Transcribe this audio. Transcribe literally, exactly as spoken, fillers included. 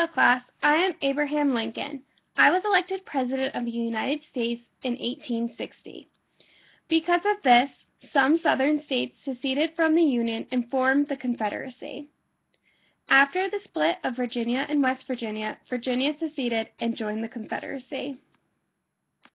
Hello, class. I am Abraham Lincoln. I was elected President of the United States in eighteen sixty. Because of this, some Southern states seceded from the Union and formed the Confederacy. After the split of Virginia and West Virginia, Virginia seceded and joined the Confederacy.